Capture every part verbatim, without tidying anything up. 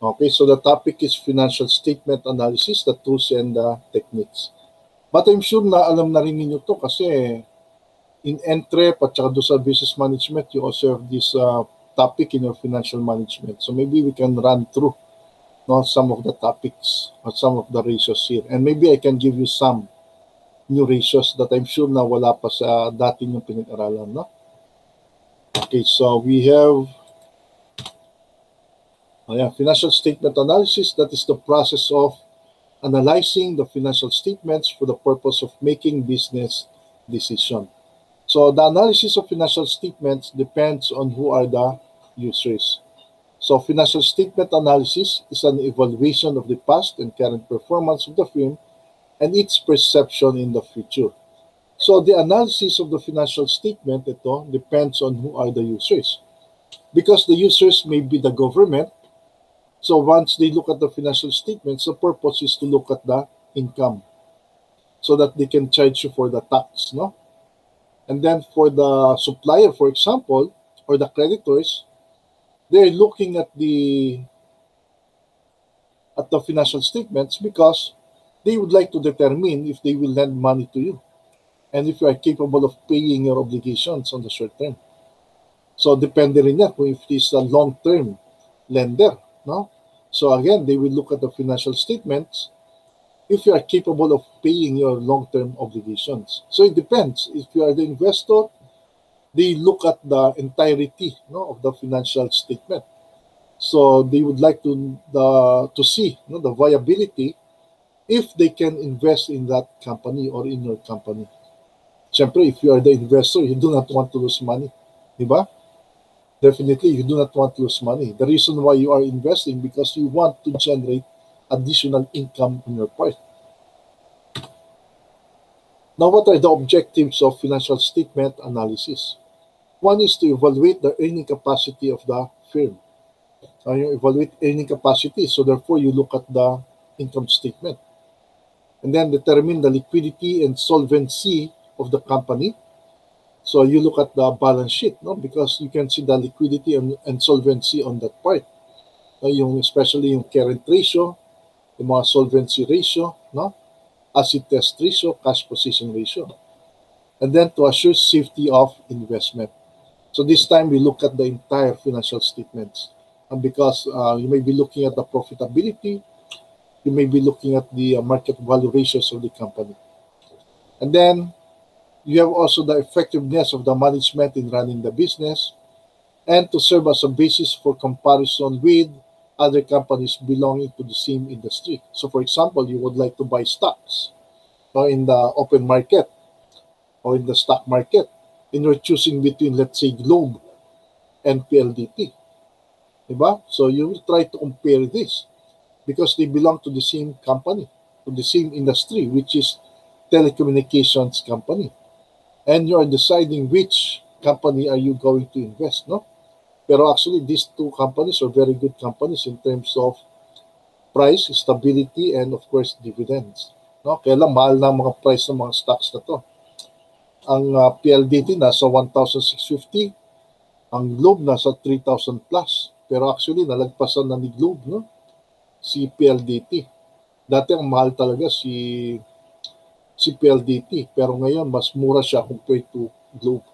Okay, so the topic is financial statement analysis, the tools and the techniques. But I'm sure na alam na rin ninyo to kasi in Entrep at saka doon sa business management, you also have this uh, topic in your financial management. So maybe we can run through no, some of the topics or some of the ratios here. And maybe I can give you some new ratios that I'm sure na wala pa sa dati yung pinag-aralan. No? Okay, so we have oh yeah, financial statement analysis. That is the process of analyzing the financial statements for the purpose of making business decision. So the analysis of financial statements depends on who are the users. So financial statement analysis is an evaluation of the past and current performance of the firm and its perception in the future. So the analysis of the financial statement ito depends on who are the users. Because the users may be the government. So once they look at the financial statements, the purpose is to look at the income so that they can charge you for the tax, no? And then for the supplier, for example, or the creditors, they're looking at the at the financial statements because they would like to determine if they will lend money to you and if you are capable of paying your obligations on the short term. So depende rin yan kung if it is a long-term lender, no? So again, they will look at the financial statements if you are capable of paying your long-term obligations. So it depends. If you are the investor, they look at the entirety no, of the financial statement. So they would like to the to see no, the viability if they can invest in that company or in your company. Siyempre, if you are the investor, you do not want to lose money. Diba? Definitely, you do not want to lose money. The reason why you are investing because you want to generate additional income on your part. Now, what are the objectives of financial statement analysis? One is to evaluate the earning capacity of the firm. So you evaluate earning capacity, so therefore you look at the income statement. And then determine the liquidity and solvency of the company. So you look at the balance sheet, no? Because you can see the liquidity and, and solvency on that part. Uh, yung, especially yung current ratio, yung mga solvency ratio, no? Asset test ratio, cash position ratio. And then to assure safety of investment. So this time we look at the entire financial statements. And because uh, you may be looking at the profitability, you may be looking at the uh, market value ratios of the company. And then you have also the effectiveness of the management in running the business and to serve as a basis for comparison with other companies belonging to the same industry. So for example, you would like to buy stocks or in the open market or in the stock market and you're choosing between, let's say, Globe and P L D T. Diba? So you will try to compare this because they belong to the same company, to the same industry, which is telecommunications company. And you are deciding which company are you going to invest, no? Pero actually, these two companies are very good companies in terms of price, stability, and of course, dividends. No? Kaya lang, mahal na mga price ng mga stocks na to. Ang uh, P L D T nasa one thousand six hundred fifty, ang Globe nasa three thousand plus. Pero actually, nalagpasan na ni Globe, no? Si P L D T. Dati ang mahal talaga si si P L D T, pero ngayon mas mura siya compared to Globe.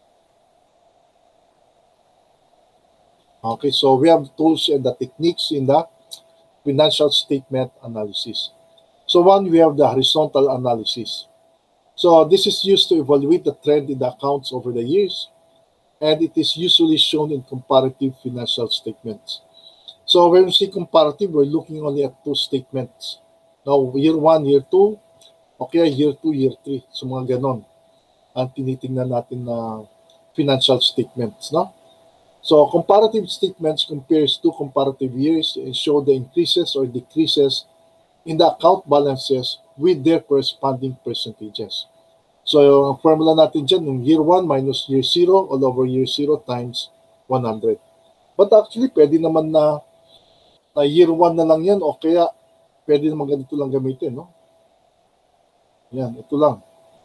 Okay, so we have tools and the techniques in the financial statement analysis. So one, we have the horizontal analysis. So this is used to evaluate the trend in the accounts over the years, and it is usually shown in comparative financial statements. So when we see comparative, we're looking only at two statements. Now, year one, year two, okay, year two, year three. So mga ganon ang tinitingnan natin na financial statements, no? So comparative statements compares two comparative years and show the increases or decreases in the account balances with their corresponding percentages. So ang formula natin dyan, yung year one minus year zero all over year zero times one hundred. But actually, pwede naman na, na year one na lang yan o kaya pwede naman ganito lang gamitin, no? Yan, ito lang.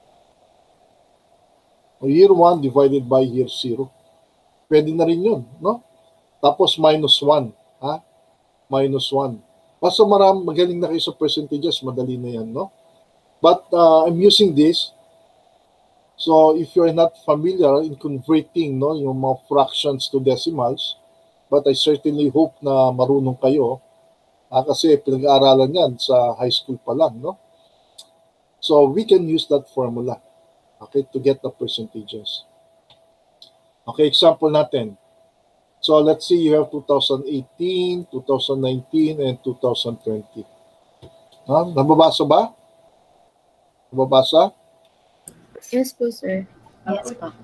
O year one divided by year zero. Pwede na rin yun, no? Tapos minus one, ha? minus one. Basta maram, magaling na kayo sa percentages, madali na yan, no? But uh, I'm using this. So if you're not familiar in converting, no, yung mga fractions to decimals, but I certainly hope na marunong kayo, ah, kasi pinag-aaralan yan sa high school pa lang, no? So we can use that formula, okay, to get the percentages. Okay, example natin. So let's see, you have two thousand eighteen, two thousand nineteen, and two thousand twenty. Ha? Nababasa ba? Nababasa? Yes po, sir. Yes po.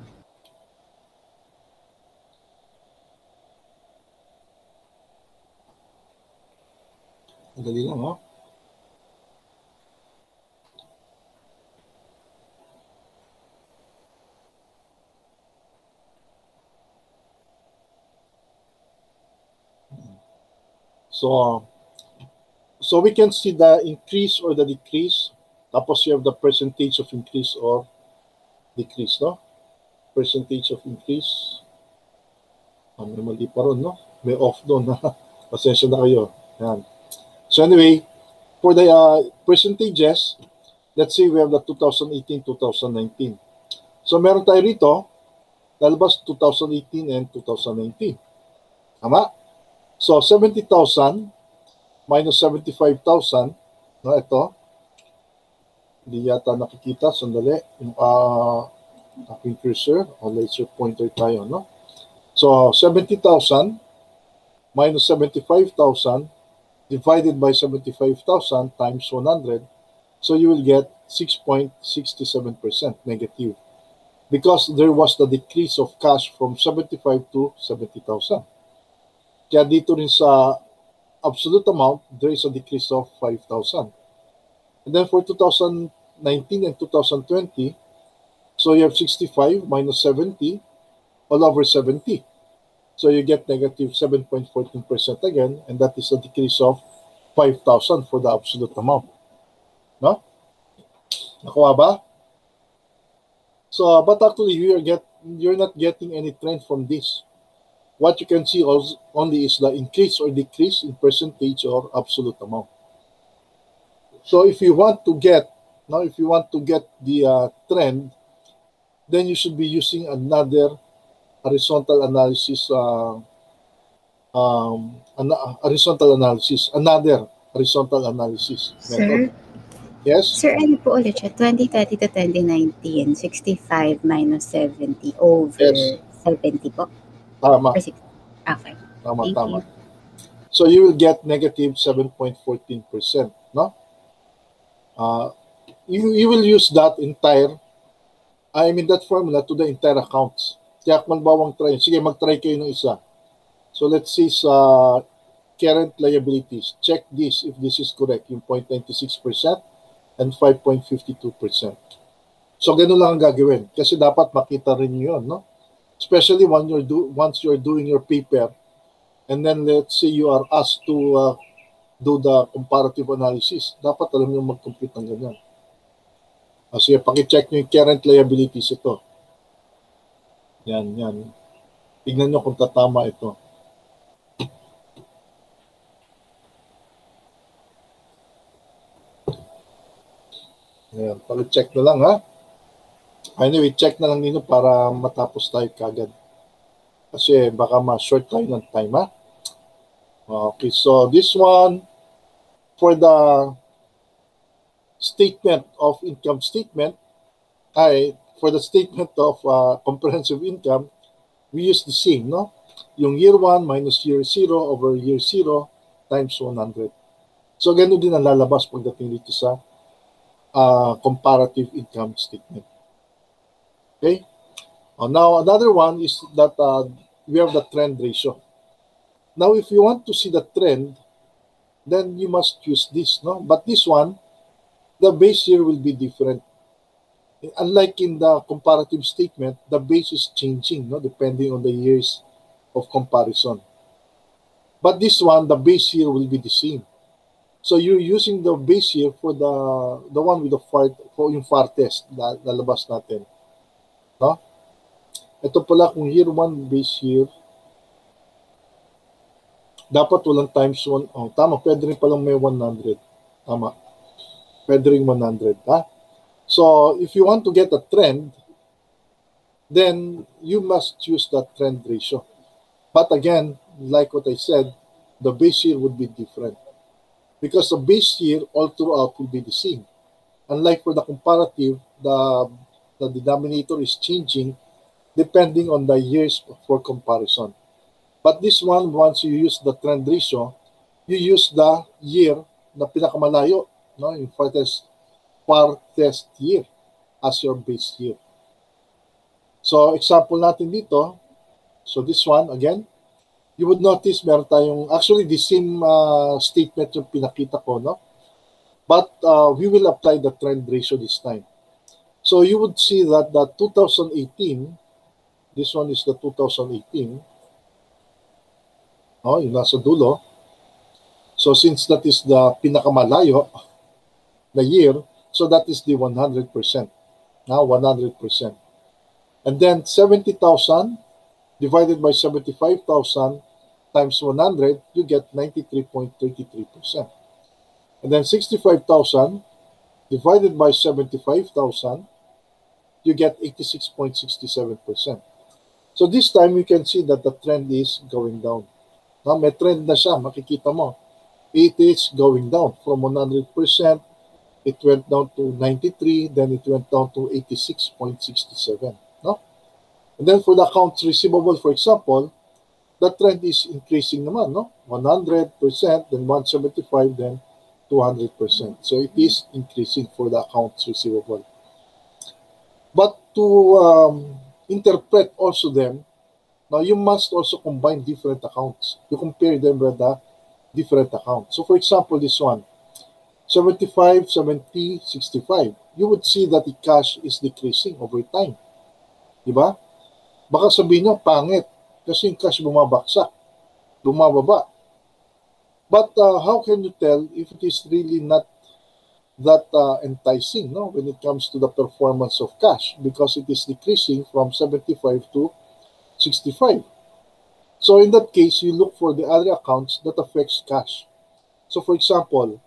Madali lang, ha? So, so we can see the increase or the decrease. Tapos you have the percentage of increase or decrease, no? Percentage of increase. Ah, may mali pa ron, no? May off doon, ha? Pasensya na kayo. Yan. So anyway, for the uh, percentages, let's say we have the two thousand eighteen, two thousand nineteen. So meron tayo rito, lalabas two thousand eighteen and two thousand nineteen. Tama? So seventy thousand minus seventy-five thousand, no, ito. Hindi yata nakikita, sandali. Yung uh, aking cursor o laser pointer tayo, no? So seventy thousand minus seventy-five thousand divided by seventy-five thousand times one hundred, so you will get six point six seven percent negative because there was the decrease of cash from seventy-five to seventy thousand. Kaya dito rin sa absolute amount, there is a decrease of five thousand. And then for two thousand nineteen and two thousand twenty, so you have sixty-five minus seventy all over seventy. So you get negative seven point one four percent again, and that is a decrease of five thousand for the absolute amount. No? Nakuha ba? So, but actually, you are get, you're not getting any trend from this. What you can see also only is the increase or decrease in percentage or absolute amount. So if you want to get, now if you want to get the uh, trend, then you should be using another horizontal analysis, uh, um, an horizontal analysis, another horizontal analysis method. Sir? Yes? Sir, ano po ulit siya? twenty thirty to twenty nineteen, sixty-five minus seventy over Yes. seventy po? Tama. Or sixty? Okay. Tama, Thank tama. you. So you will get negative seven point one four percent, no? Uh, you, you will use that entire, I mean that formula to the entire accounts. Kaya kung bawang try, sige mag-try kayo ng isa. So let's see sa current liabilities. Check this if this is correct, yung zero point nine six percent and five point five two percent. So ganun lang ang gagawin kasi dapat makita rin nyo yun, no? Especially when you're do, once you're doing your paper and then let's say you are asked to uh, do the comparative analysis, dapat alam nyo mag-compute ng ganyan. Kasi paki-check nyo yung current liabilities ito. Yan, yan. Tignan nyo kung tatama ito. Yan, paki-check na lang, ha? Anyway, check na lang nino para matapos tayo kagad. Kasi baka ma-short tayo ng time, ha? Okay, so this one, for the statement of income statement, ay, for the statement of uh, comprehensive income, we use the same, no? Yung year one minus year zero over year zero times one hundred. So, ganun din ang lalabas pagdating dito sa uh, comparative income statement. Okay? Uh, now, another one is that uh, we have the trend ratio. Now, if you want to see the trend, then you must use this, no? But this one, the base year will be different. Unlike in the comparative statement, the base is changing, no, depending on the years of comparison. But this one, the base year will be the same. So you're using the base year for the the one with the far, for yung far test na lalabas natin. No? Ito pala kung year one base year. dapat walang times one. Oh, tama, pwede rin palang may one hundred. Tama. Pwede rin one hundred. Ha? So, if you want to get a trend, then you must choose that trend ratio. But again, like what I said, the base year would be different. Because the base year all throughout will be the same. Unlike for the comparative, the, the denominator is changing depending on the years for comparison. But this one, once you use the trend ratio, you use the year na pinakamalayo, no, yung farthest, farthest year as your base year. So, example natin dito, so this one, again, you would notice meron tayong, actually the same uh, statement yung pinakita ko, no? But uh, we will apply the trend ratio this time. So, you would see that the two thousand eighteen, this one is the two thousand eighteen, oh, yung nasa dulo. So, since that is the pinakamalayo na year, so that is the one hundred percent. Now, one hundred percent. And then seventy thousand divided by seventy-five thousand times one hundred, you get ninety-three point three three percent. And then sixty-five thousand divided by seventy-five thousand, you get eighty-six point six seven percent. So this time, you can see that the trend is going down. Now, may trend na siya, makikita mo. It is going down from one hundred percent. It went down to ninety-three, then it went down to eighty-six point six seven. No? And then for the accounts receivable, for example, the trend is increasing naman, no? one hundred percent, then one hundred seventy-five, then two hundred percent. So it is increasing for the accounts receivable. But to um, interpret also them, now you must also combine different accounts. You compare them with the different accounts. So for example, this one, seventy-five, seventy, sixty-five. You would see that the cash is decreasing over time. Diba? Baka sabihin nyo, pangit. Kasi yung cash bumabaksak. Bumababa. But uh, how can you tell if it is really not that uh, enticing, no, when it comes to the performance of cash? Because it is decreasing from seventy-five to sixty-five. So in that case, you look for the other accounts that affects cash. So for example,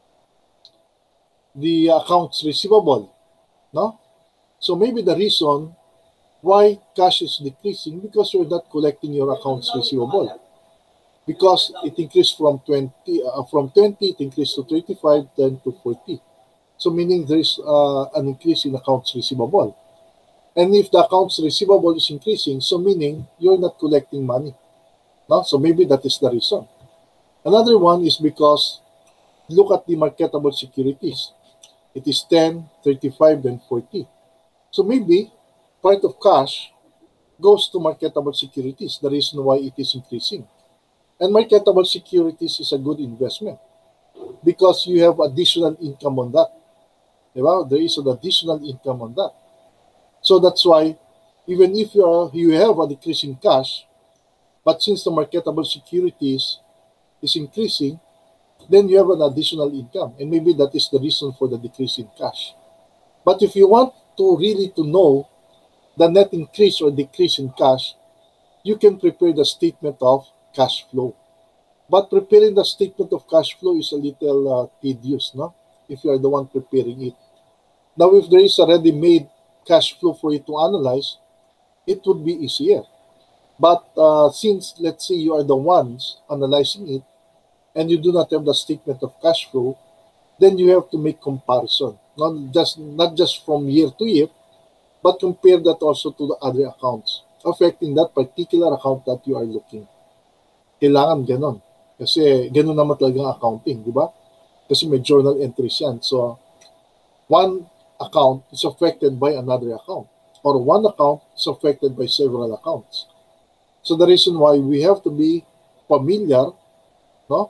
the accounts receivable, no? So maybe the reason why cash is decreasing because you're not collecting your accounts receivable. Because it increased from twenty, uh, from twenty, it increased to thirty-five, then to forty. So meaning there is uh, an increase in accounts receivable. And if the accounts receivable is increasing, so meaning you're not collecting money. No? So maybe that is the reason. Another one is because look at the marketable securities. It is ten, thirty-five, then forty. So maybe part of cash goes to marketable securities, the reason why it is increasing. And marketable securities is a good investment because you have additional income on that. Diba? There is an additional income on that. So that's why even if you, are, you have a decrease in cash, but since the marketable securities is increasing, then you have an additional income. And maybe that is the reason for the decrease in cash. But if you want to really to know the net increase or decrease in cash, you can prepare the statement of cash flow. But preparing the statement of cash flow is a little uh, tedious, no? If you are the one preparing it. Now, if there is a ready-made cash flow for you to analyze, it would be easier. But uh, since, let's say, you are the ones analyzing it, and you do not have the statement of cash flow, then you have to make comparison. Not just, not just from year to year, but compare that also to the other accounts affecting that particular account that you are looking. Kailangan ganon. Kasi ganon naman talagang accounting, di ba? Kasi may journal entries yan. So, one account is affected by another account. Or one account is affected by several accounts. So, the reason why we have to be familiar, no,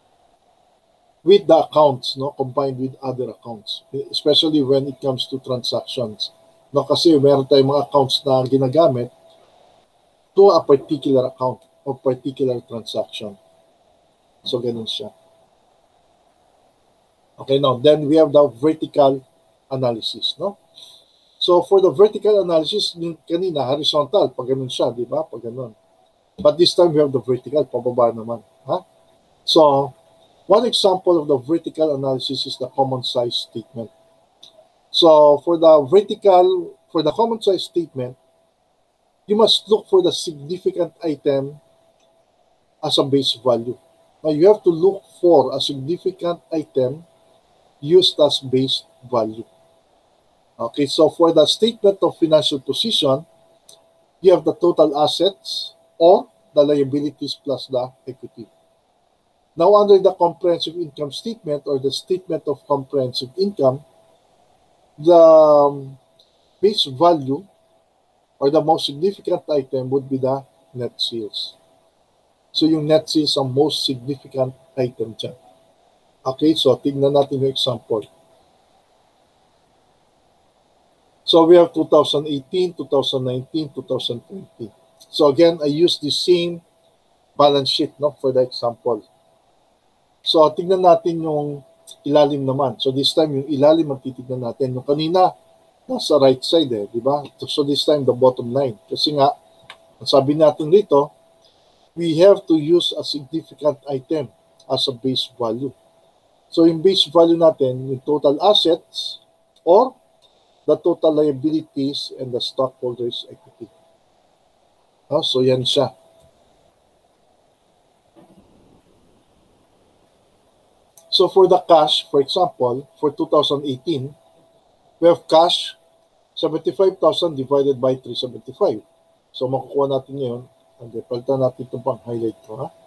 with the accounts, no, combined with other accounts. Especially when it comes to transactions. No, kasi meron tayong mga accounts na ginagamit to a particular account or particular transaction. So, ganun siya. Okay, now, then we have the vertical analysis, no? So, for the vertical analysis, kanina, horizontal, pag ganun siya, di ba? Pag ganun. But this time we have the vertical, pababa naman. Huh? So, one example of the vertical analysis is the common size statement. So, for the vertical, for the common size statement, you must look for the significant item as a base value. Now, you have to look for a significant item used as base value. Okay, so for the statement of financial position, you have the total assets or the liabilities plus the equity. Now, under the comprehensive income statement or the statement of comprehensive income, the um, base value or the most significant item would be the net sales. So, yung net sales ang most significant item dyan. Okay, so tingnan natin yung example. So, we have two thousand eighteen, two thousand nineteen, two thousand twenty. So, again, I use the same balance sheet, no, for the example. So, tingnan natin yung ilalim naman. So, this time, yung ilalim ang titignan natin. Yung kanina, nasa right side eh, di ba? So, this time, the bottom line. Kasi nga, ang sabi natin rito, we have to use a significant item as a base value. So, yung base value natin, yung total assets or the total liabilities and the stockholders' equity. Oh, so, yan siya. So, for the cash, for example, for two thousand eighteen, we have cash, seventy-five thousand divided by three hundred seventy-five. So, makukuha natin ngayon. And palitan natin itong pang-highlight ko, ha?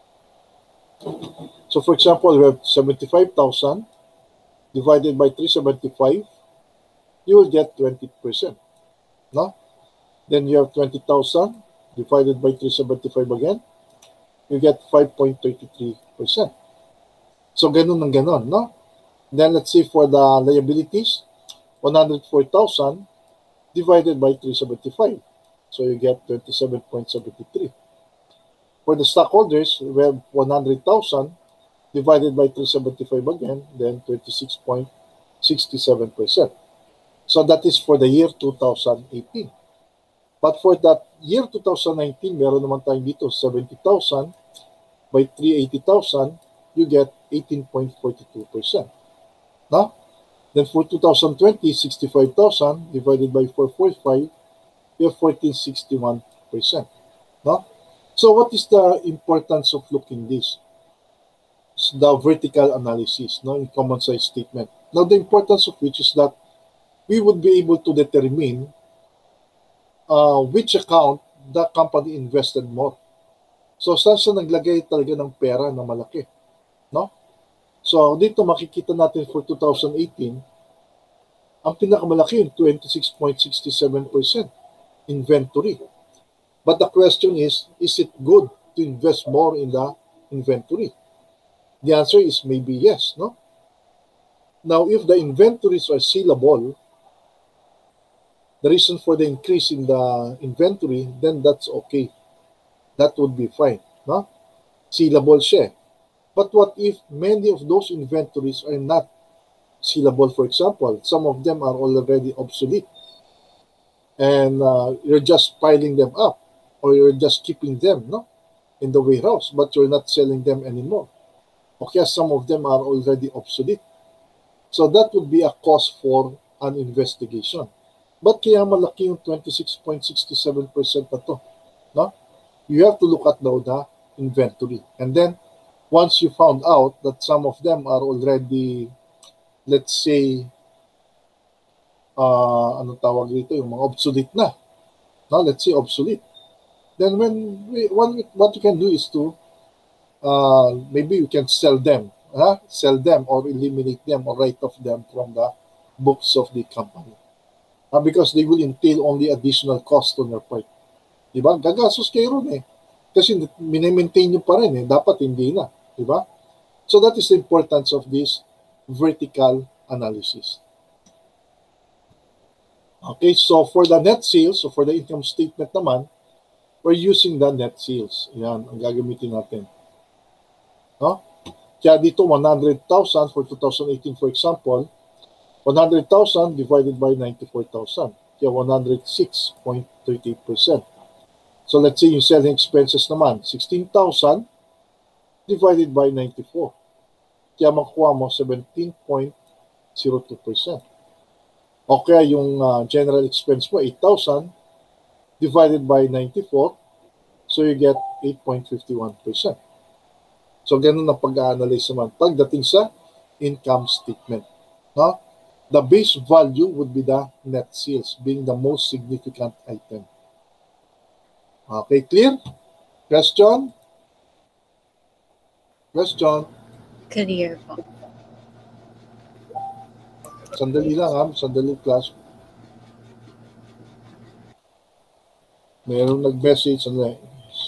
So, for example, we have seventy-five thousand divided by three hundred seventy-five. You will get twenty percent. No? Then you have twenty thousand divided by three hundred seventy-five again. You get five point three three percent. So, ganun ng ganun, no? Then, let's say for the liabilities, one hundred four thousand divided by three hundred seventy-five. So, you get twenty-seven point seven three. For the stockholders, we have one hundred thousand divided by three hundred seventy-five again, then twenty-six point six seven percent. So, that is for the year two thousand eighteen. But for that year two thousand nineteen, meron naman tayong dito, seventy thousand by three hundred eighty thousand, you get eighteen point four two percent. No? Then for two thousand twenty, sixty-five thousand divided by four hundred forty-five, you have fourteen point six one percent. No? So what is the importance of looking this? It's the vertical analysis, no, in common size statement. Now the importance of which is that we would be able to determine uh, which account the company invested more. So saan siya naglagay talaga ng pera na malaki, no? So dito makikita natin for two thousand eighteen, ang pinakamalaki yung twenty-six point six seven percent inventory. But the question is, is it good to invest more in the inventory? The answer is maybe yes, no? Now, if the inventories are sellable, the reason for the increase in the inventory, then that's okay. That would be fine, no? Sellable siya. But what if many of those inventories are not sellable? For example, some of them are already obsolete, and uh, you're just piling them up, or you're just keeping them, no, in the warehouse, but you're not selling them anymore. Okay, some of them are already obsolete. So that would be a cause for an investigation. But kaya malaki yung twenty-six point six seven percent na to, no? You have to look at now the inventory. And then, once you found out that some of them are already, let's say, uh, ano tawag dito, yung mga obsolete na. No, let's say obsolete. Then when we, one, what you can do is to, uh, maybe you can sell them, huh? sell them or eliminate them or write off them from the books of the company. Uh, because they will entail only additional cost on your part. Diba? Gagastos kayo ron eh. Kasi mini-maintain nyo pa rin eh. Dapat hindi na. Diba? So that is the importance of this vertical analysis. Okay, so for the net sales, so for the income statement naman, we're using the net sales. Yan, ang gagamitin natin. No? Kaya dito, one hundred thousand for two thousand eighteen, for example, one hundred thousand divided by ninety-four thousand. Kaya one hundred six point three eight percent. So let's say yung selling expenses naman, sixteen thousand divided by ninety-four. Kaya makuha mo seventeen point zero two percent. O kaya yung uh, general expense mo, eight thousand divided by ninety-four, so you get eight point five one percent. So ganun na pag-analyze naman pagdating sa income statement. No? The base value would be the net sales being the most significant item. Okay, clear? Question? Question? Clear po. Sandali lang ha, sandali class. Mayroong nag-message, sandali.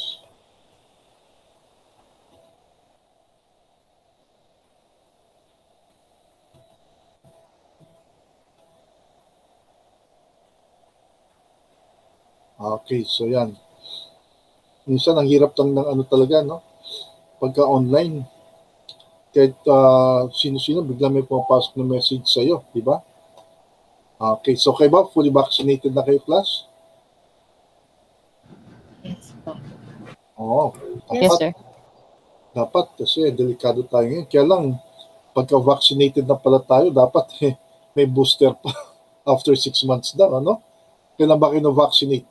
Okay, so yan. Minsan, ang hirap lang ng ano talaga, no? Pagka online, kahit uh, sino-sino, bigla may pumapasok na message sa'yo, di ba? Okay, so kayo ba? Fully vaccinated na kayo, class? Yes po. Oo. Dapat, Yes, sir. Dapat, kasi delikado tayo ngayon. Kaya lang, pagka vaccinated na pala tayo, dapat eh, may booster pa after six months daw, ano? Kailan ba kayo na-vaccinate?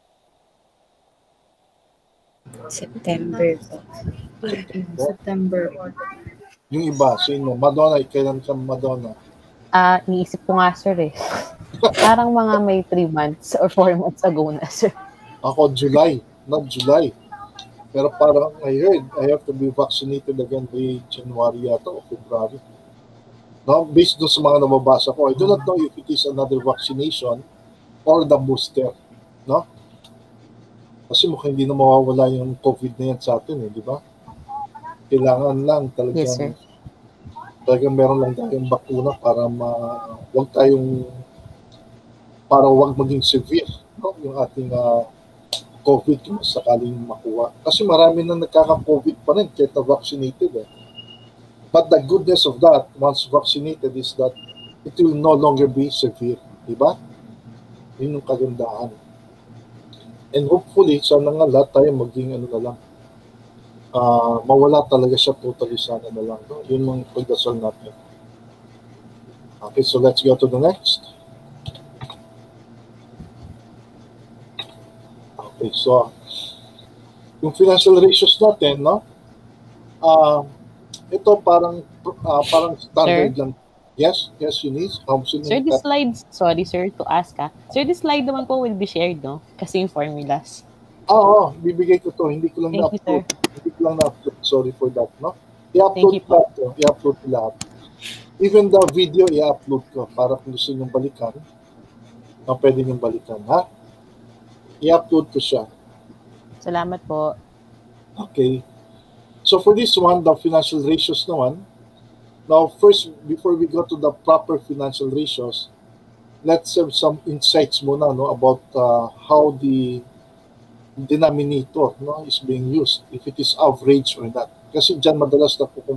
September po. September. Yung iba, sino? Madonna, kailan ka Madonna? Ah, iniisip ko nga, sir, eh. Parang mga may three months or four months ago na, sir. Ako, July. Not July. Pero parang I heard, I have to be vaccinated again by January yata o February. No? Based doon sa mga nababasa ko, I do not know if it is another vaccination or the booster. No? Kasi mukhang hindi na mawawala yung COVID na yan sa atin, eh, di ba? Kailangan lang talagang, Yes, sir. talagang meron lang tayong bakuna para ma, wag tayong, para wag maging severe, no? Yung ating uh, COVID kung sakaling makuha. Kasi marami na nagkaka-COVID pa rin kahit na vaccinated. Eh. But the goodness of that, once vaccinated, is that it will no longer be severe. Diba? Yun yung kagandahan. And hopefully, sana nga lahat tayo maging ano na lang, uh, mawala talaga siya totally sana na lang. No? Yun yung pagdasal natin. Okay, so let's go to the next. Okay, so yung financial ratios natin, no? Uh, ito parang uh, parang standard Sir? lang. Yes, yes, Eunice. Um, Sir, this slide, sorry, sir, to ask, ah. Sir, this slide naman po will be shared, no? Kasi yung formulas. Oo, oh, oh, bibigay ko to. Hindi ko lang Thank you, na-upload. Hindi ko lang na-upload. Sorry for that, no? I-upload Thank you ko to. I-upload ko lahat. Even the video, i-upload ko para kung gusto niyong balikan, na pwede niyong balikan, ha? I-upload ko siya. Salamat po. Okay. So for this one, the financial ratios naman, now first, before we go to the proper financial ratios, let's have some insights muna, no, about uh, how the denominator, no, is being used, if it is average or not. Kasi dyan madalas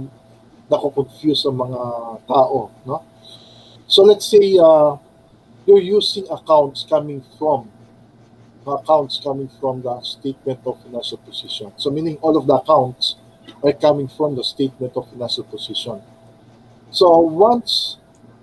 nakukonfuse ang mga tao. No? So let's say uh, you're using accounts coming from accounts coming from the statement of financial position. So meaning all of the accounts are coming from the statement of financial position. So once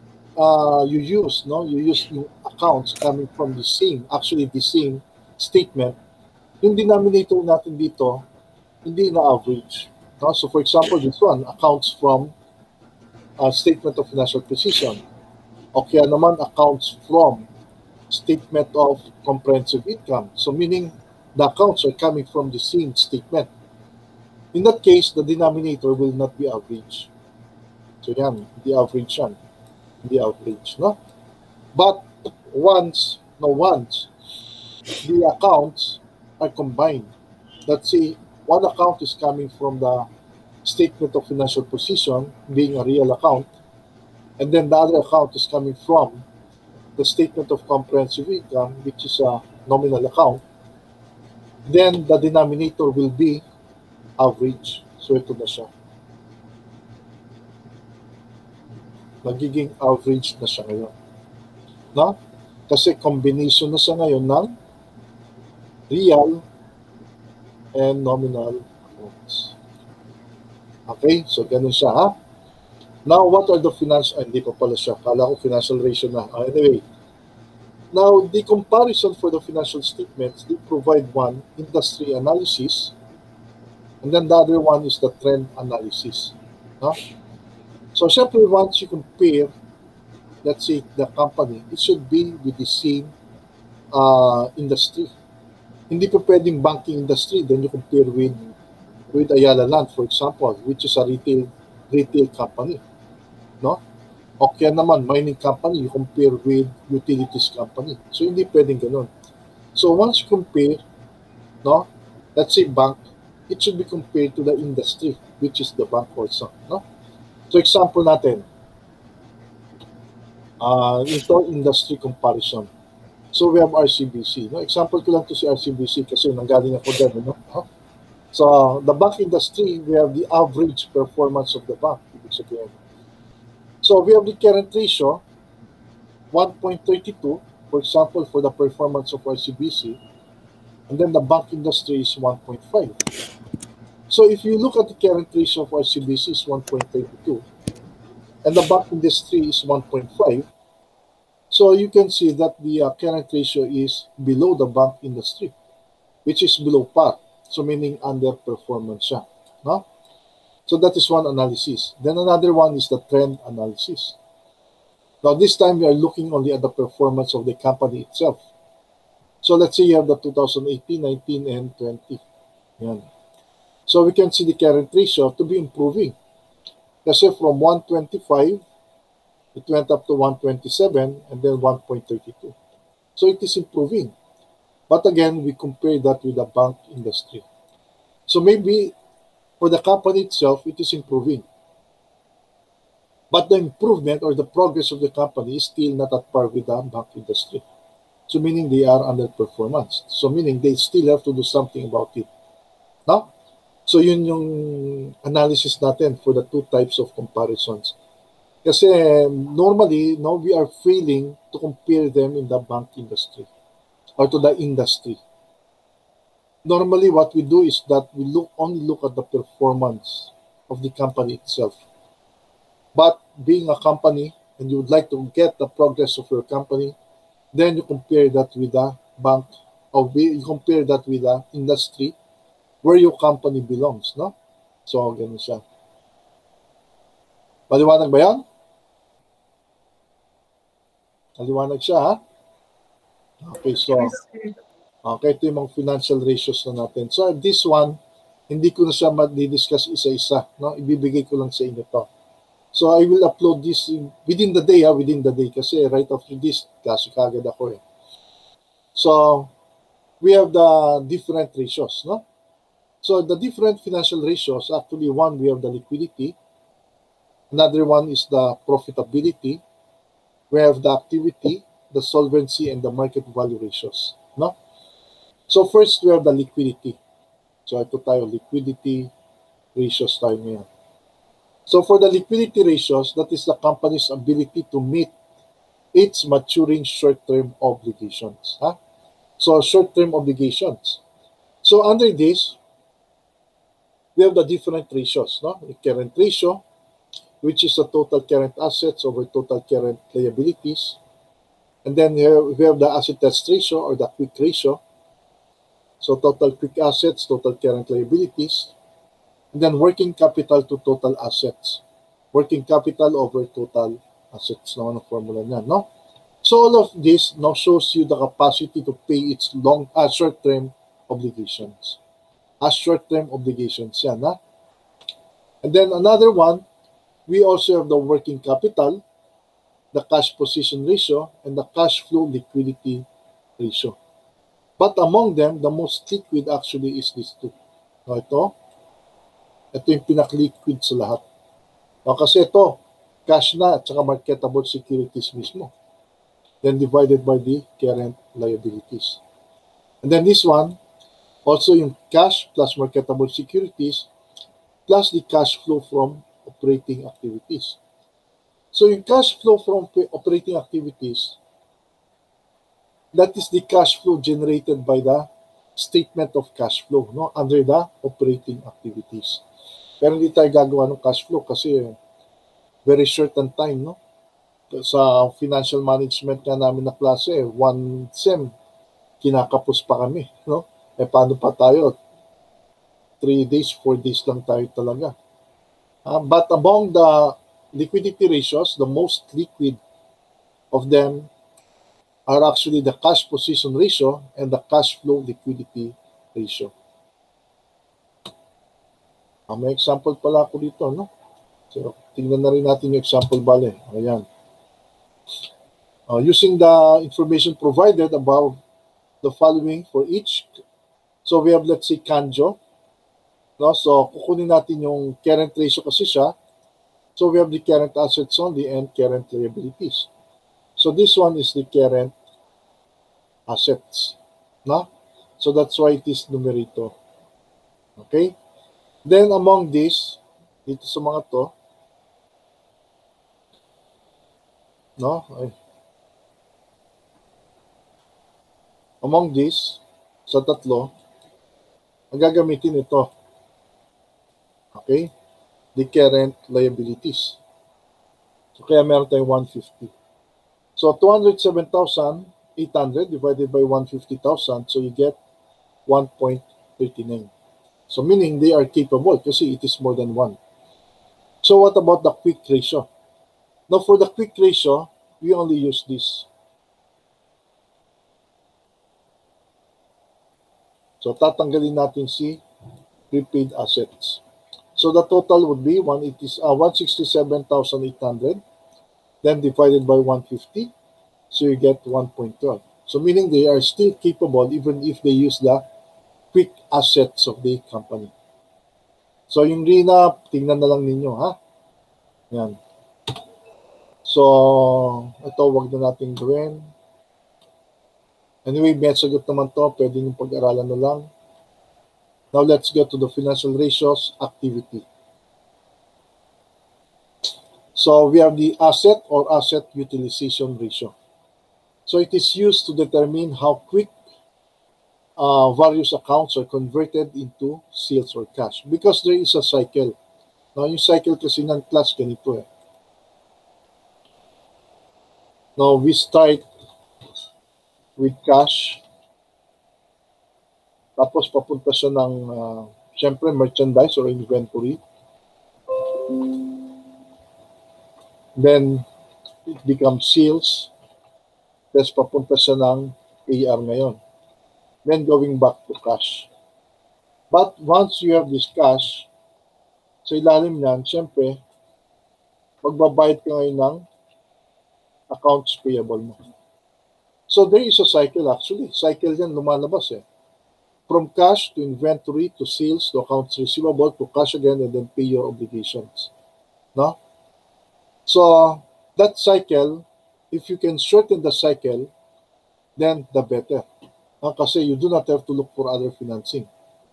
uh, you use, no, you use yung accounts coming from the same, actually the same statement, yung denominator natin dito, hindi na average. No? So for example, this one, accounts from uh, statement of financial position. O kaya naman accounts from statement of comprehensive income. So meaning the accounts are coming from the same statement. In that case, the denominator will not be average. So yan, the average yan. The average, no? But once, no once, the accounts are combined. Let's say one account is coming from the statement of financial position, being a real account, and then the other account is coming from the statement of comprehensive income, which is a nominal account, then the denominator will be average. So ito na siya. Magiging average na siya ngayon. No? Kasi combination na siya ngayon ng real and nominal amounts. Okay, so ganun siya, ha? Now, what are the financial, ah, hindi pa pala siya, kala ko financial ratio na. Ah, anyway, now, the comparison for the financial statements, they provide one, industry analysis, and then the other one is the trend analysis. No? So, syempre, once you compare, let's say, the company, it should be with the same uh, industry. Hindi po pwedeng banking industry, then you compare with with Ayala Land, for example, which is a retail retail company. No? O kaya naman, mining company, you compare with utilities company. So, hindi pwedeng ganun. So, once you compare, no, let's say bank, it should be compared to the industry, which is the bank also. No? So, example natin, uh, ito industry comparison. So, we have R C B C. No? Example ko lang to si R C B C kasi nanggaling ako din. No? So, the bank industry, we have the average performance of the bank. Ibig sabihin. So, we have the current ratio, one point three two, for example, for the performance of R C B C, and then the bank industry is one point five. So, if you look at the current ratio of R C B C is one point three two, and the bank industry is one point five, so you can see that the uh, current ratio is below the bank industry, which is below par, so meaning underperformance siya. No? So that is one analysis. Then another one is the trend analysis. Now this time we are looking only at the performance of the company itself. So let's say you have the two thousand eighteen, nineteen, and twenty. Yan. So we can see the current ratio to be improving. Kasi from one twenty-five, it went up to one twenty-seven and then one point three two. So it is improving. But again, we compare that with the bank industry. So maybe for the company itself, it is improving. But the improvement or the progress of the company is still not at par with the bank industry. So meaning they are underperformance. So meaning they still have to do something about it. No? So yun yung analysis natin for the two types of comparisons. Kasi normally, no, we are failing to compare them in the bank industry or to the industry. Normally, what we do is that we look only look at the performance of the company itself. But being a company and you would like to get the progress of your company, then you compare that with the bank or you compare that with the industry where your company belongs, no? So, ganun siya. Maliwanag ba yan? Maliwanag siya, ha? Okay, so... Okay, ito yung mga financial ratios na natin. So, this one, hindi ko na siya ma-discuss isa-isa. No? Ibibigay ko lang sa inyo to. So, I will upload this within the day, ha? Within the day. Kasi right after this, klase kagad ako eh. So, we have the different ratios. No? So, the different financial ratios, actually, one, we have the liquidity. Another one is the profitability. We have the activity, the solvency, and the market value ratios. No? So first, we have the liquidity. So ito tayo, liquidity ratios tayo ngayon. So for the liquidity ratios, that is the company's ability to meet its maturing short-term obligations. Huh? So short-term obligations. So under this, we have the different ratios. No? The current ratio, which is the total current assets over total current liabilities. And then here we have the asset test ratio or the quick ratio. So total quick assets, total current liabilities, and then working capital to total assets. Working capital over total assets naman ang formula niyan, no? So all of this now shows you the capacity to pay its long, uh, short-term obligations. As short-term obligations yan, ha? And then another one, we also have the working capital, the cash position ratio, and the cash flow liquidity ratio. But among them, the most liquid actually is these two. No, ito, ito yung pinak-liquid sa lahat. No, kasi ito, cash na at saka marketable securities mismo. Then divided by the current liabilities. And then this one, also yung cash plus marketable securities plus the cash flow from operating activities. So yung cash flow from operating activities, that is the cash flow generated by the statement of cash flow, no, under the operating activities. Pero hindi tayo gagawa ng cash flow kasi very short on time, no? Sa financial management nga namin na klase, one sem, kinakapos pa kami, no? Eh, paano pa tayo? Three days, four days lang tayo talaga. Uh, but among the liquidity ratios, the most liquid of them are actually the cash position ratio and the cash flow liquidity ratio. Uh, may example pala ako dito, no? So, tingnan na rin natin yung example bale. Ayan. Uh, using the information provided above the following for each. So, we have, let's say, Kanjo. No? So, kukunin natin yung current ratio kasi siya. So, we have the current assets only and current liabilities. So, this one is the current assets. No? So, that's why it is numerator. Okay? Then, among these, dito sa mga to, no? Ay. Among these, sa tatlo, ang gagamitin ito. Okay? The current liabilities. So, kaya meron tayong one hundred fifty. So, two hundred seven thousand eight hundred divided by one hundred fifty thousand, so you get one point three nine. So, meaning they are capable kasi it is more than one. So, what about the quick ratio? Now, for the quick ratio, we only use this. So, tatanggalin natin si prepaid assets. So, the total would be one hundred sixty-seven thousand eight hundred, then divided by one hundred fifty, so you get one point one two. So, meaning they are still capable even if they use the quick assets of the company. So, yung R I N A, tingnan na lang ninyo, ha? Yan. So, ito, wag na natin gawin. Anyway, may sagot naman to. Pwede nyo pag-aralan na lang. Now, let's go to the financial ratios activity. So, we have the asset or asset utilization ratio. So, it is used to determine how quick uh, various accounts are converted into sales or cash. Because there is a cycle. Now, yung cycle kasi ng class ganito eh. Now, we start with cash. Tapos, papunta siya ng, uh, syempre, merchandise or inventory. Then, it becomes sales. Tapos, papunta siya ng A R ngayon. Then, going back to cash. But, once you have this cash, sa ilalim niyan, syempre, magbabayad ka ngayon ng accounts payable mo. So, there is a cycle actually. Cycle yan, lumalabas eh. From cash to inventory to sales to accounts receivable to cash again and then pay your obligations. No? So, that cycle, if you can shorten the cycle, then the better. No? Kasi you do not have to look for other financing.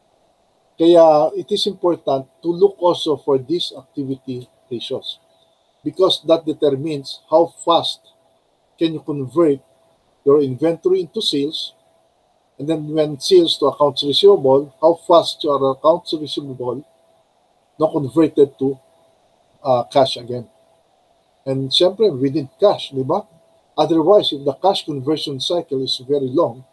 Kaya, it is important to look also for these activity ratios because that determines how fast can you convert your inventory into sales, and then when sales to accounts receivable, how fast your accounts receivable not converted to uh, cash again. And syempre, we need cash, di ba? Otherwise, if the cash conversion cycle is very long,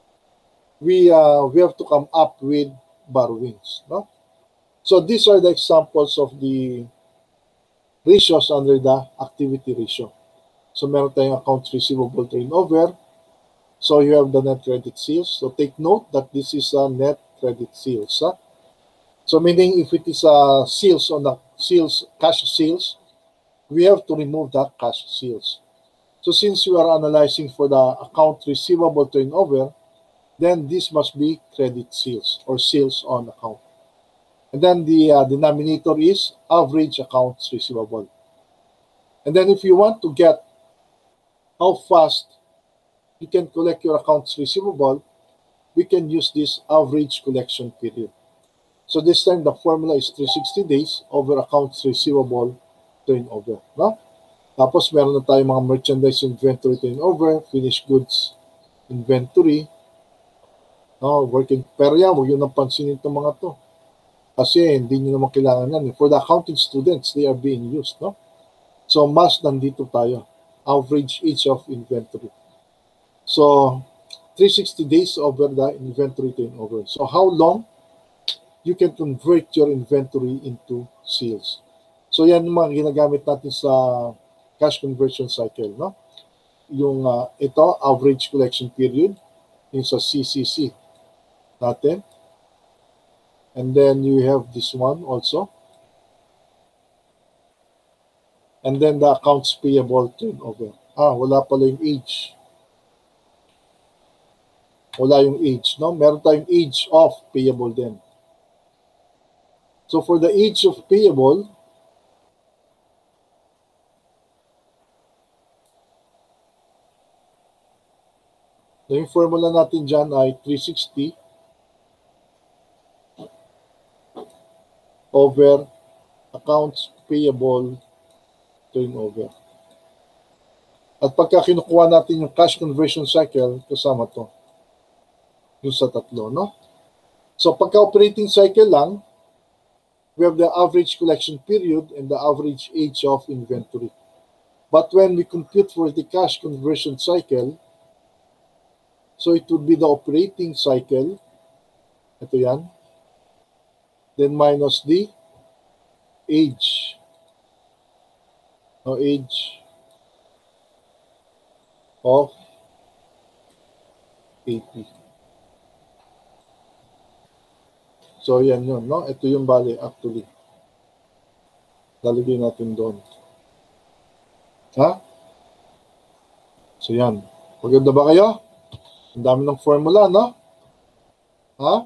we uh, we have to come up with borrowings. No? So these are the examples of the ratios under the activity ratio. So meron tayong accounts receivable turnover. So you have the net credit sales. So take note that this is a net credit sales. Huh? So meaning if it is a sales on the sales, cash sales, we have to remove that cash sales. So since we are analyzing for the account receivable turnover, then this must be credit sales or sales on account. And then the uh, denominator is average accounts receivable. And then if you want to get how fast you can collect your accounts receivable, we can use this average collection period. So this time the formula is three hundred sixty days over accounts receivable turnover. No? Tapos meron na tayong mga merchandise inventory turnover, finished goods inventory, No, working. Pero yan, huwag yun ang pansinin itong mga to. Kasi hindi nyo naman kailangan yan. For the accounting students, they are being used. No? So, mas nandito tayo. Average age of inventory. So, three hundred sixty days over the inventory turnover. So, how long you can convert your inventory into sales? So, yan yung mga ginagamit natin sa cash conversion cycle. No? Yung uh, ito, average collection period, yung sa C C C natin. And then you have this one also. And then the accounts payable turnover. Ah, wala pala yung age. Wala yung age, no? Meron tayong age of payable din. So for the age of payable, yung formula natin dyan ay three hundred sixty over accounts payable turnover. At pagka kinukuha natin yung cash conversion cycle, kasama to. Yung sa tatlo, no? So pagka operating cycle lang, we have the average collection period and the average age of inventory. But when we compute for the cash conversion cycle, so it would be the operating cycle, ito yan, then minus the age, no, age of A P. So yan yun, no? Ito yung bali actually. Lalagay natin doon. Ha? So yan. Maganda ba kayo? Ang dami ng formula, no? Ha?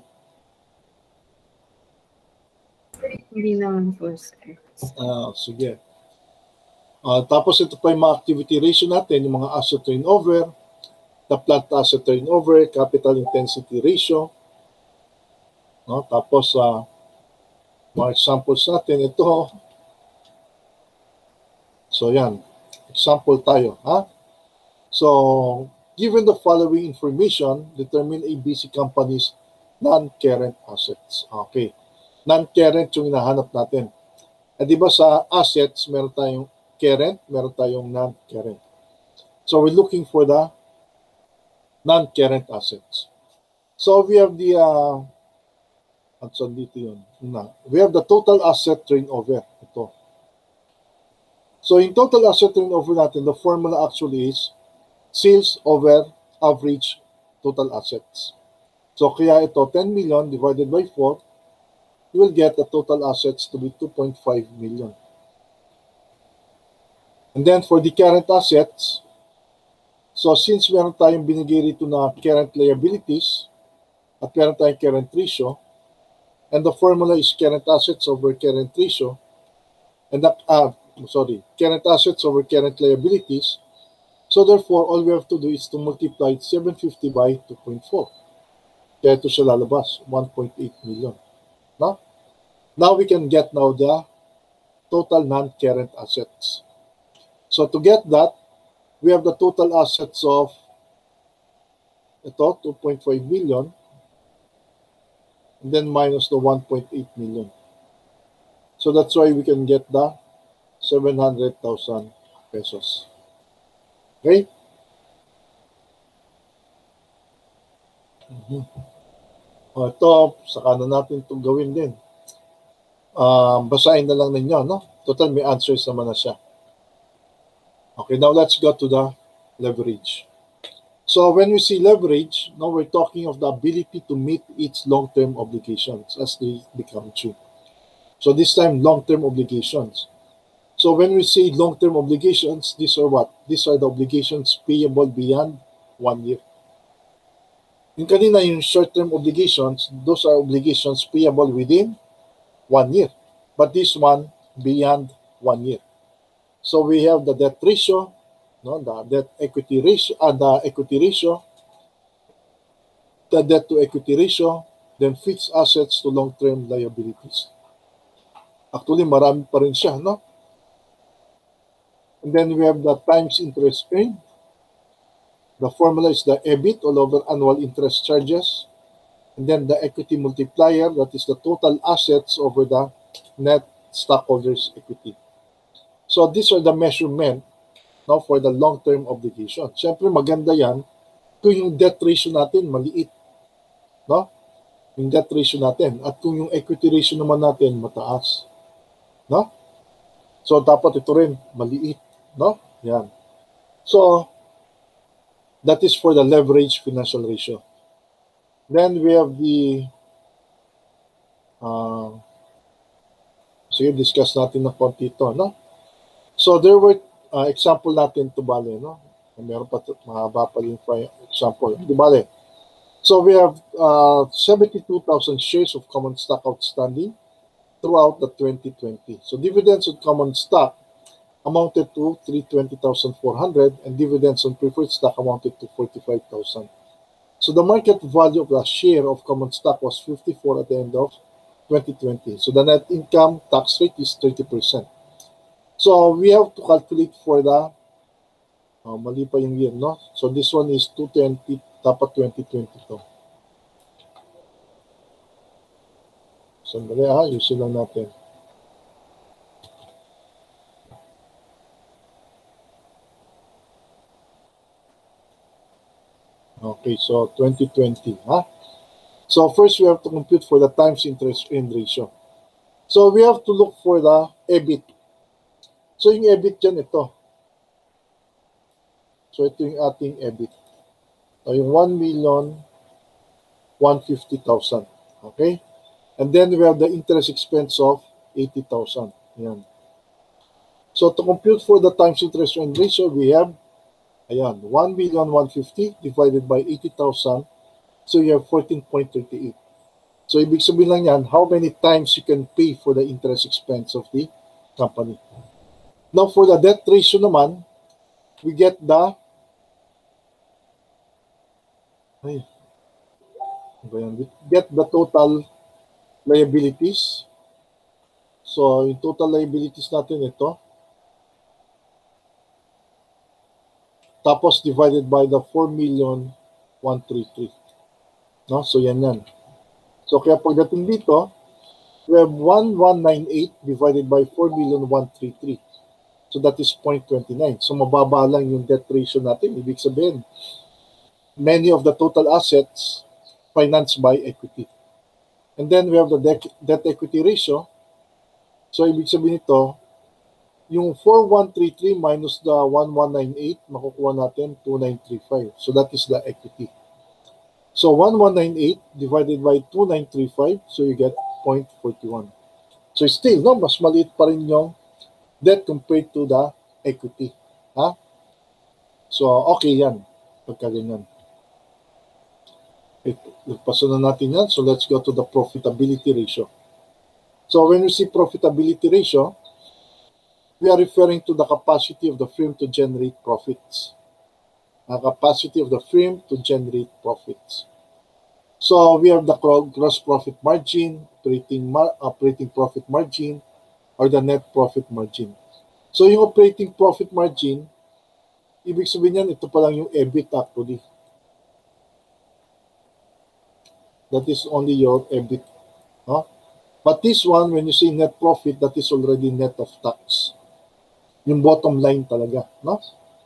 Hindi naman po, sir. Ah, sige. Uh, tapos ito pa yung mga activity ratio natin, yung mga asset turnover, the plant asset turnover, capital intensity ratio. No? Tapos, uh, mga examples natin, ito. So, yan. Example tayo. Ha? So, given the following information, determine A B C company's non-current assets. Okay. Non-current yung hinahanap natin. Eh, di ba sa assets, meron tayong current, meron tayong non-current. So, we're looking for the non-current assets. So, we have the, uh, at saan dito yun? Na, we have the total asset turnover. Ito. So, in total asset turnover natin, the formula actually is sales over average total assets. So, kaya ito, ten million divided by four, you will get the total assets to be two point five million. And then for the current assets, so since meron tayong binigay rito na current liabilities at meron tayong current ratio, and the formula is current assets over current ratio, and that, uh, sorry, current assets over current liabilities, so therefore, all we have to do is to multiply seven hundred fifty by two point four. Kaya ito siya lalabas, one point eight million. No? Now we can get now the total non-current assets. So to get that, we have the total assets of ito, two point five million, and then minus the one point eight million. So that's why we can get the seven hundred thousand pesos. Okay? Mm-hmm. O, ito, saka na natin ito gawin din. Uh, basahin na lang ninyo, no? Total, may answers naman na siya. Okay, now let's go to the leverage. So when we see leverage, now we're talking of the ability to meet its long-term obligations as they become true. So this time, long-term obligations. So when we say long-term obligations, these are what? These are the obligations payable beyond one year. Yung kanina, yung short-term obligations, those are obligations payable within one year. But this one, beyond one year. So we have the debt ratio, no, the debt equity ratio, and uh, the equity ratio, the debt to equity ratio, then fixed assets to long-term liabilities. Actually, marami pa rin siya, no? And then we have the times interest earned. The formula is the E B I T all over annual interest charges. And then the equity multiplier, that is the total assets over the net stockholders' equity. So these are the measurement, no, for the long-term obligation. Siyempre, maganda yan kung yung debt ratio natin maliit. No? Yung debt ratio natin. At kung yung equity ratio naman natin mataas. No? So, dapat ito rin maliit. No? Yan. So, that is for the leverage financial ratio. Then we have the uh, sige, discuss natin ng konti ito, no? So, there were uh, example natin to bale, no? Meron pa mahaba pa yung example. Di bale. So, we have uh, seventy-two thousand shares of common stock outstanding throughout the twenty twenty. So, dividends on common stock amounted to three hundred twenty thousand four hundred and dividends on preferred stock amounted to forty-five thousand. So, the market value of the share of common stock was fifty-four at the end of twenty twenty. So, the net income tax rate is thirty percent. So, we have to calculate for the uh, mali pa yung year, no? So, this one is two twenty, dapat twenty twenty-two. Sandali ha, yusin lang natin. Okay, so twenty twenty, ha? So, first we have to compute for the times interest earned ratio. So, we have to look for the E B I T. So, yung E B I T dyan, ito. So, ito yung ating E B I T. So, yung one million one hundred fifty thousand. Okay? And then, we have the interest expense of eighty thousand. Ayan. So, to compute for the times interest earned ratio, we have, ayan, one million one hundred fifty divided by eighty thousand. So, you have fourteen point three eight. So, ibig sabihin lang yan, how many times you can pay for the interest expense of the company. Now, for the debt ratio naman, we get the ay, we get the total liabilities. So, yung total liabilities natin ito. Tapos, divided by the four million one hundred thirty-three. No? So, yan yan. So, kaya pagdating dito, we have one thousand one hundred ninety-eight divided by four million one hundred thirty-three. So, that is zero point two nine. So, mababa lang yung debt ratio natin. Ibig sabihin, many of the total assets financed by equity. And then, we have the debt equity ratio. So, ibig sabihin ito, yung four thousand one hundred thirty-three minus the one thousand one hundred ninety-eight, makukuha natin two thousand nine hundred thirty-five. So, that is the equity. So, one thousand one hundred ninety-eight divided by two thousand nine hundred thirty-five, so you get zero point four one. So, still, no, mas maliit pa rin yung debt compared to the equity. Ha? So, okay yan. Pagka ganyan. Nagpaso na natin yan. So, let's go to the profitability ratio. So, when we see profitability ratio, we are referring to the capacity of the firm to generate profits. The capacity of the firm to generate profits. So, we have the gross profit margin, operating, mar operating profit margin, or the net profit margin. So, yung operating profit margin, ibig sabihin yan, ito pa lang yung E B I T actually. That is only your E B I T. Huh? But this one, when you say net profit, that is already net of tax. Yung bottom line talaga. No?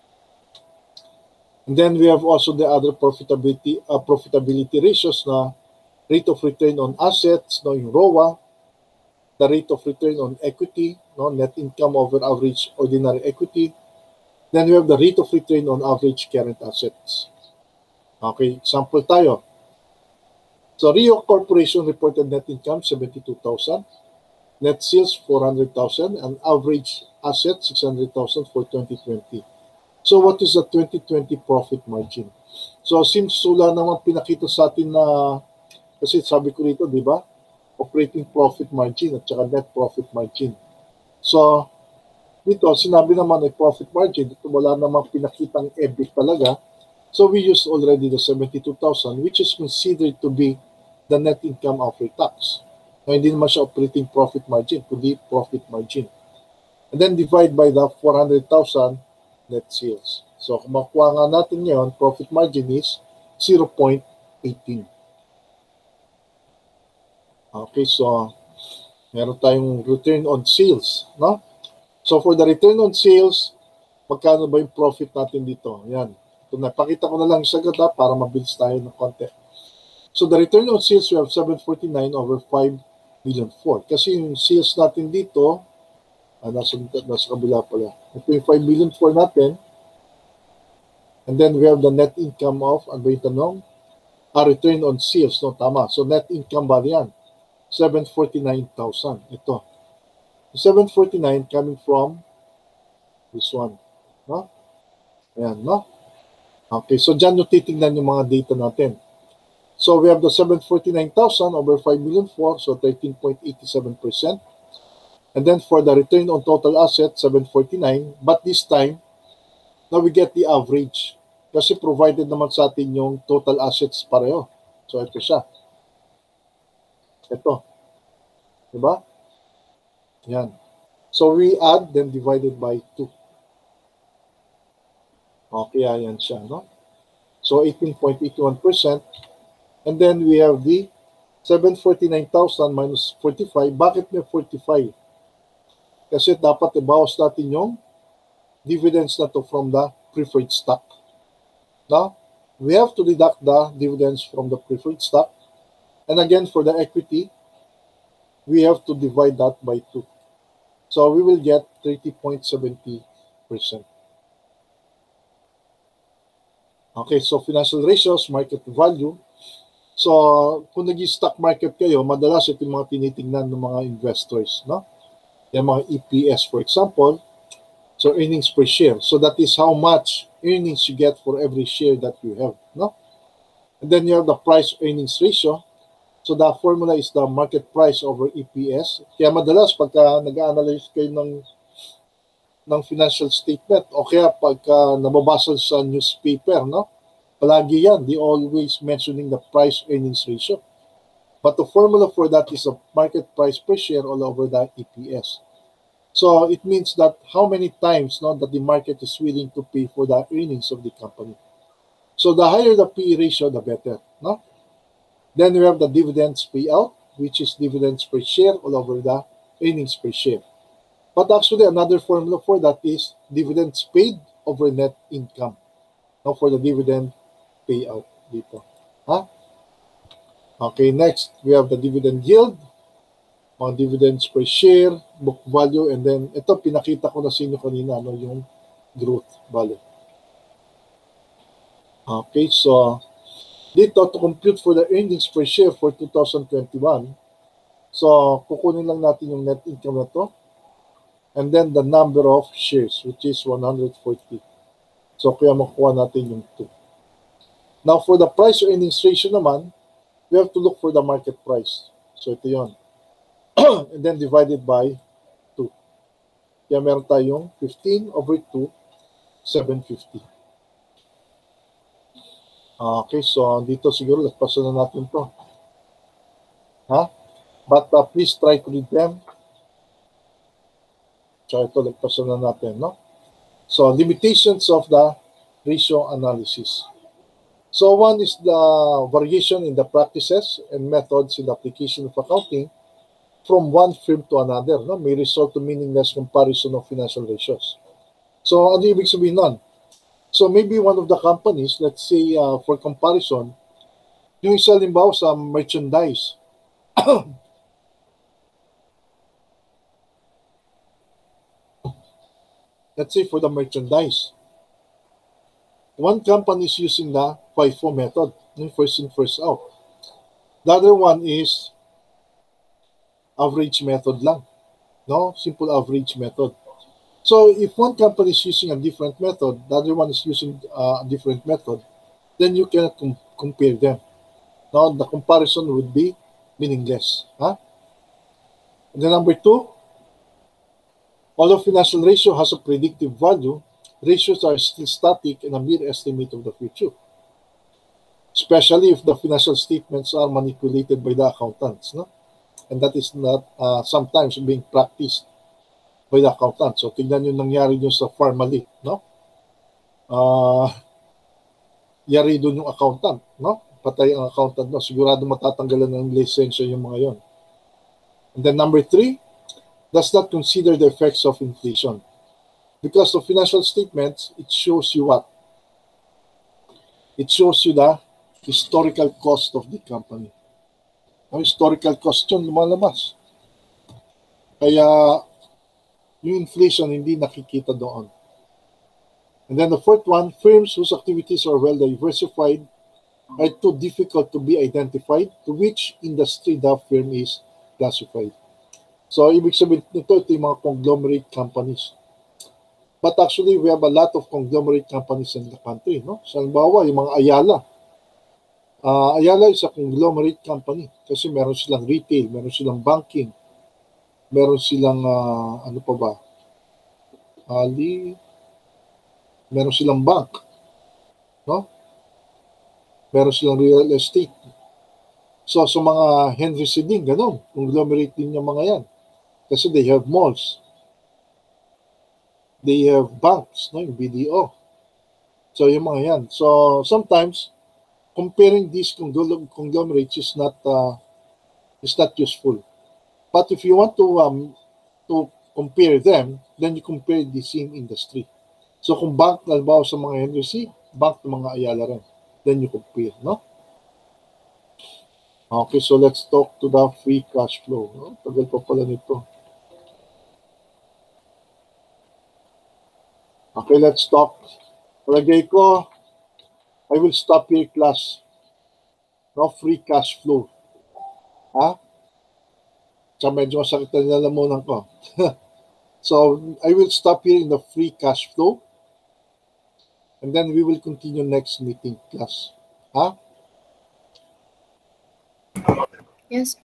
And then we have also the other profitability uh, profitability ratios na rate of return on assets, no, yung R O A, the rate of return on equity, no, net income over average ordinary equity. Then we have the rate of return on average current assets. Okay, example tayo. So, Rio Corporation reported net income seventy-two thousand, net sales four hundred thousand, and average assets six hundred thousand for twenty twenty. So, what is the twenty twenty profit margin? So, since wala naman pinakita sa atin na, kasi sabi ko rito, di ba? Operating profit margin at saka net profit margin. So, dito, sinabi naman ay profit margin, dito wala naman pinakitang E B I T talaga. So, we used already the seventy-two thousand, which is considered to be the net income after tax. Na hindi naman siya operating profit margin, kundi profit margin. And then, divide by the four hundred thousand net sales. So, kung makuha nga natin ngayon, profit margin is zero point one eight. Okay, so meron tayong return on sales, no? So for the return on sales, magkano ba yung profit natin dito? Yan. Ito, napakita ko na lang sagad ha, para mabilis tayo ng konti. So the return on sales, we have seven forty-nine over five million four. Kasi yung sales natin dito, ah, nasa, nasa kabila pala. Ito yung five million four natin. And then we have the net income of, ano ba yung tanong? Ah, return on sales, no? Tama. So net income ba yan? seven forty-nine thousand. Ito. seven forty-nine coming from this one. No? Ayan, no? Okay, so dyan yung titignan yung mga data natin. So we have the seven forty-nine thousand over five million four, so thirteen point eight seven percent. And then for the return on total assets, seven forty-nine. But this time, now we get the average. Kasi provided naman sa atin yung total assets pareho. So ito siya. Ito. Diba? Yan. So we add, then divided by two. Okay, ayan siya, no? So eighteen point eight one percent. And then we have the seven forty-nine thousand minus forty-five. Bakit may forty-five? Kasi dapat ibawas natin yung dividends na to from the preferred stock. Now, we have to deduct the dividends from the preferred stock. And again, for the equity, we have to divide that by two. So we will get thirty point seven zero percent. Okay, so financial ratios, market value. So kung nag-stock market kayo, madalas ito yung mga tinitingnan ng mga investors, no? Yung mga E P S, for example. So earnings per share. So that is how much earnings you get for every share that you have, no? And then you have the price earnings ratio. So the formula is the market price over E P S. Kaya madalas pagka nag-analyze kayo ng ng financial statement o kaya pagka nababasa sa newspaper, no? Palagi yan, they always mentioning the price earnings ratio. But the formula for that is the market price per share all over the E P S. So it means that how many times, no, that the market is willing to pay for the earnings of the company. So the higher the P E ratio, the better, no? Then we have the dividends payout, which is dividends per share all over the earnings per share. But actually, another formula for that is dividends paid over net income. Now for the dividend payout dito. Huh? Okay, next, we have the dividend yield, mga dividends per share, book value, and then ito, pinakita ko na sa inyo kanina, no, yung growth value. Okay, so dito, to compute for the earnings per share for two thousand twenty-one, so kukunin lang natin yung net income na to, and then the number of shares, which is one hundred forty. So kaya makuha natin yung two. Now for the price earnings ratio naman, we have to look for the market price. So ito yun. And then divided by two. Kaya meron tayong fifteen over two, seven fifty. Okay, so dito siguro lagpasan na natin to. Ha? But uh, please try to read them. So ito lagpasan na natin, no? So limitations of the ratio analysis. So one is the variation in the practices and methods in the application of accounting from one firm to another, no? May result to meaningless comparison of financial ratios. So ano ibig sabihin nun? So maybe one of the companies, let's say uh, for comparison, yung isa limbawa sa merchandise. Let's say for the merchandise. One company is using the FIFO method, yung first in, first out. The other one is average method lang. No? Simple average method. So if one company is using a different method, the other one is using uh, a different method, then you cannot com compare them. Now, the comparison would be meaningless. Huh? And then number two, although financial ratio has a predictive value, ratios are still static and a mere estimate of the future. Especially if the financial statements are manipulated by the accountants. No? And that is not uh, sometimes being practiced by the accountant. So, tingnan yung nangyari nyo sa Farmally, no? Uh, yari doon yung accountant, no? Patay ang accountant, no? Sigurado matatanggalan ng lisensya yung mga yon. And then number three, does not consider the effects of inflation. Because the financial statements, it shows you what? It shows you the historical cost of the company. Ang historical cost yun lumalabas. Kaya yung inflation hindi nakikita doon. And then the fourth one, firms whose activities are well diversified are too difficult to be identified to which industry the firm is classified. So, ibig sabihin nito, ito yung mga conglomerate companies. But actually, we have a lot of conglomerate companies in the country. No? So, halimbawa, yung mga Ayala. Uh, Ayala is a conglomerate company kasi meron silang retail, meron silang banking, meron silang, uh, ano pa ba, Ali, meron silang bank. No? Meron silang real estate. So, sa mga Henry C. din, ganun. Conglomerate din yung mga yan. Kasi they have malls. They have banks, no? Yung B D O. So, yung mga yan. So, sometimes, comparing these conglomerates is not uh, is not useful. But if you want to um, to compare them, then you compare the same industry. So, kung bank, halimbawa sa mga Henry C., bank ng mga Ayala rin. Then you compare, no? Okay, so let's talk to the free cash flow. No? Tagal pa pala nito. Okay, let's talk. Palagay ko, I will stop here, class. No, free cash flow. Ha? So, medyo masakit na nilalamunan ko. So, I will stop here in the free cash flow. And then we will continue next meeting, class. Ha? Yes.